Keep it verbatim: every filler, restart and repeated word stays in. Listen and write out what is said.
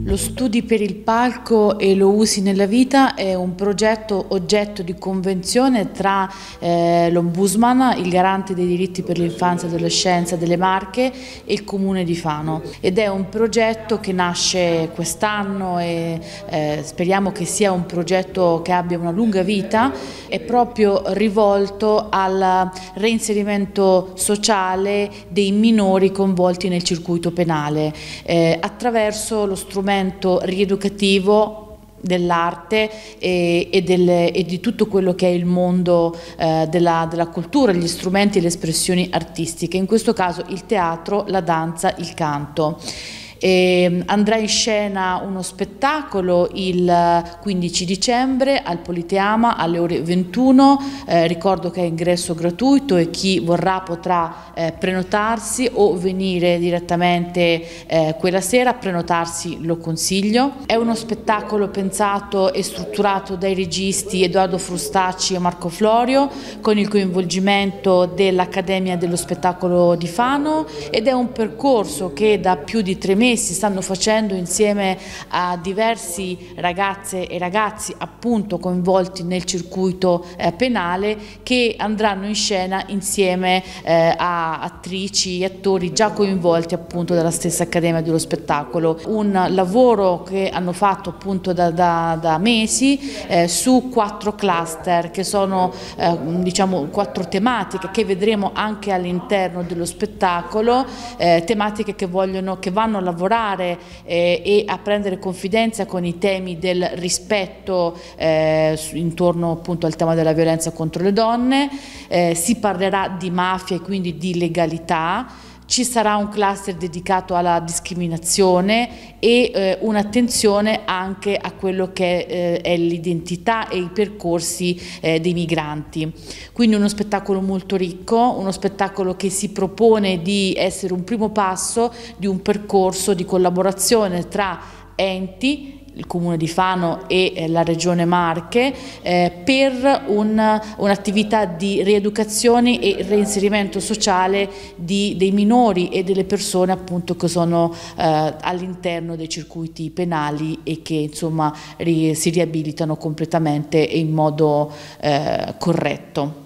Lo Studi per il palco e lo usi nella vita è un progetto oggetto di convenzione tra eh, l'Ombudsman, il garante dei diritti per l'infanzia e l'adolescenza delle Marche e il Comune di Fano, ed è un progetto che nasce quest'anno e eh, speriamo che sia un progetto che abbia una lunga vita. È proprio rivolto al reinserimento sociale dei minori coinvolti nel circuito penale eh, attraverso lo strumento rieducativo dell'arte e, e, del, e di tutto quello che è il mondo eh, della, della cultura, gli strumenti e le espressioni artistiche, in questo caso il teatro, la danza, il canto. E andrà in scena uno spettacolo il quindici dicembre al Politeama alle ore ventuno, eh, ricordo che è ingresso gratuito e chi vorrà potrà eh, prenotarsi o venire direttamente eh, quella sera. Prenotarsi lo consiglio. È uno spettacolo pensato e strutturato dai registi Edoardo Frustacci e Marco Florio, con il coinvolgimento dell'Accademia dello Spettacolo di Fano, ed è un percorso che da più di tre mesi si stanno facendo insieme a diversi ragazze e ragazzi appunto coinvolti nel circuito eh, penale, che andranno in scena insieme eh, a attrici e attori già coinvolti appunto dalla stessa Accademia dello Spettacolo. Un lavoro che hanno fatto appunto da, da, da mesi eh, su quattro cluster che sono eh, diciamo quattro tematiche che vedremo anche all'interno dello spettacolo, eh, tematiche che vogliono, che vanno a lavorare lavorare eh, e a prendere confidenza con i temi del rispetto eh, intorno appunto al tema della violenza contro le donne. Eh, si parlerà di mafia e quindi di legalità. Ci sarà un cluster dedicato alla discriminazione e eh, un'attenzione anche a quello che eh, è l'identità e i percorsi eh, dei migranti. Quindi uno spettacolo molto ricco, uno spettacolo che si propone di essere un primo passo di un percorso di collaborazione tra enti, il Comune di Fano e eh, la Regione Marche, eh, per un'attività un di rieducazione e reinserimento sociale di, dei minori e delle persone appunto che sono eh, all'interno dei circuiti penali e che insomma ri, si riabilitano completamente e in modo eh, corretto.